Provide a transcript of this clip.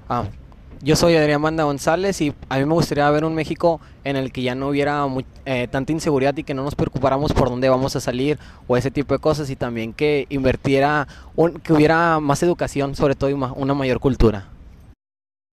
Ah, yo soy Adrián Banda González y a mí me gustaría ver un México en el que ya no hubiera tanta inseguridad y que no nos preocupáramos por dónde vamos a salir o ese tipo de cosas y también que invirtiera, que hubiera más educación sobre todo y una mayor cultura.